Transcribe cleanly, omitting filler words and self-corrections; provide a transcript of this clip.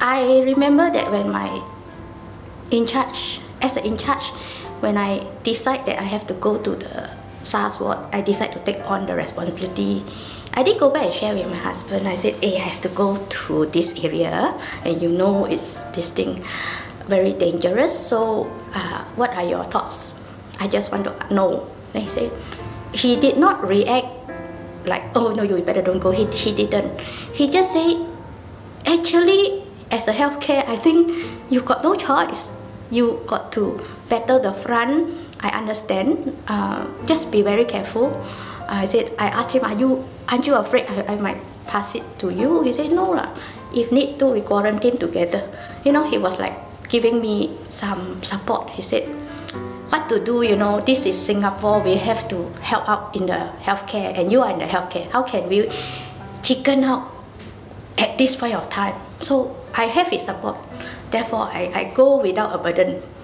I remember that when my as an in charge, when I decide that I have to go to the SARS ward, I decide to take on the responsibility. I did go back and share with my husband. I said, hey, I have to go to this area, and you know it's this thing very dangerous. So what are your thoughts? I just want to know. Then he said, he did not react like, oh no, you better don't go. He didn't. He just said, actually, as a healthcare, I think you got no choice. You got to better the front. I understand. Just be very careful. I asked him, aren't you afraid I might pass it to you? He said, no lah. If need to, we quarantine together. You know, he was like giving me some support. He said, what to do, you know, this is Singapore. We have to help out in the healthcare, and you are in the healthcare. How can we chicken out at this point of time? So I have his support. Therefore, I go without a burden.